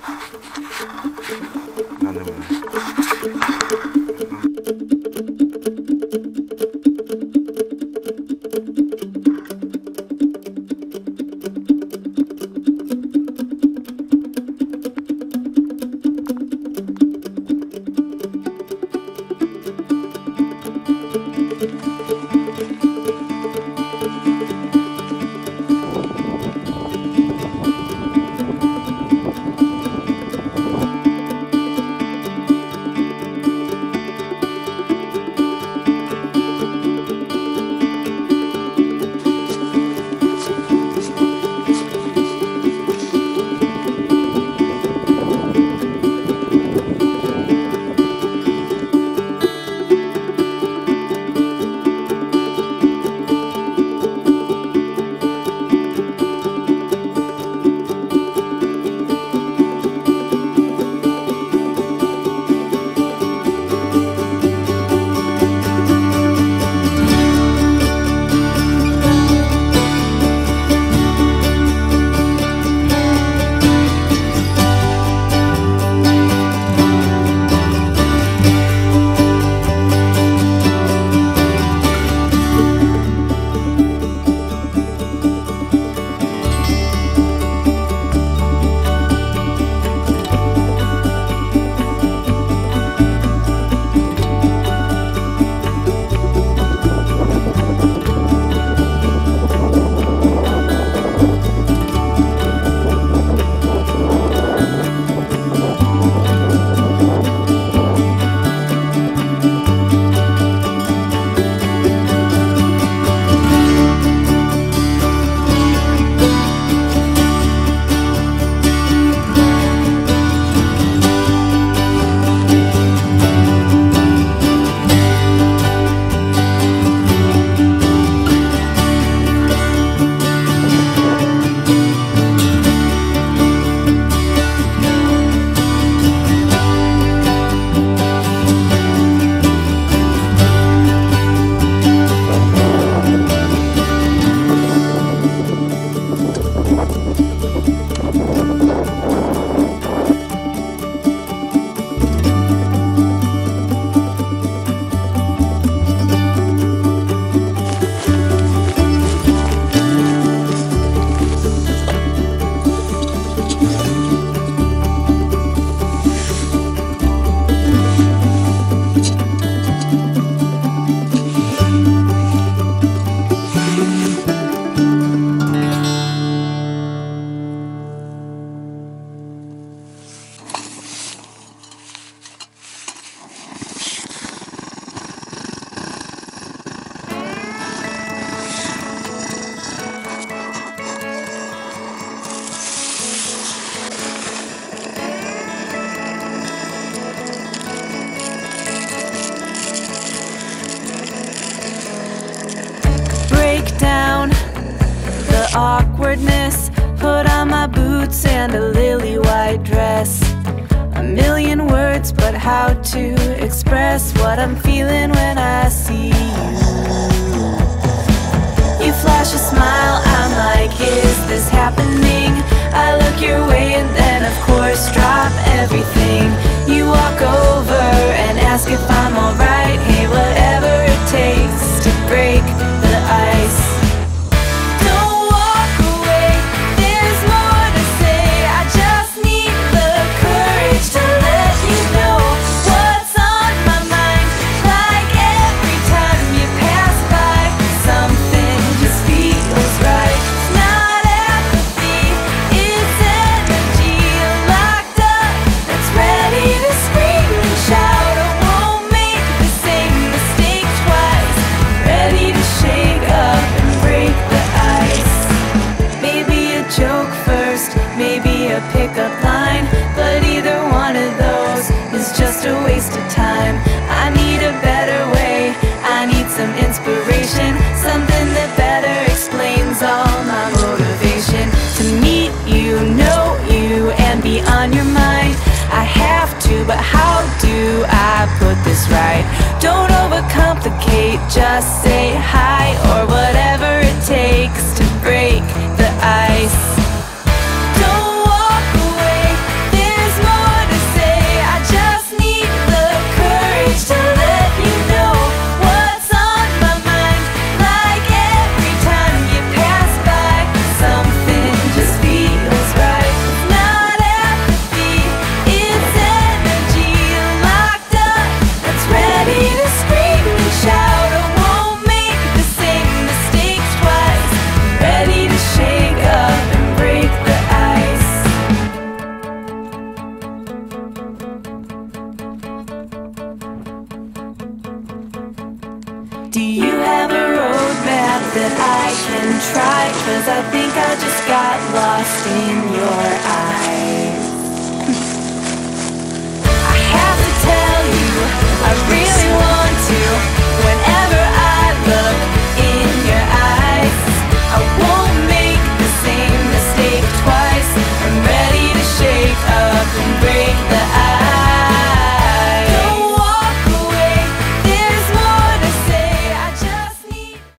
なんでもない。 Awkwardness, put on my boots and a lily white dress. A million words, but how to express what I'm feeling when I see you. You flash a smile, I'm like, is this happening? I look your way and then of course drop everything. You walk over and ask if I'm alright. Hey, whatever it takes to break the ice. Pickup line, but either one of those is just a waste of time. I need a better way, I need some inspiration, something that better explains all my motivation. To meet you, know you, and be on your mind, I have to, but how do I put this right? Don't overcomplicate, just say hi, or whatever it takes to break the ice. Don't walk away, there's Do you have a roadmap that I can try? 'Cause I think I just got lost in your eyes.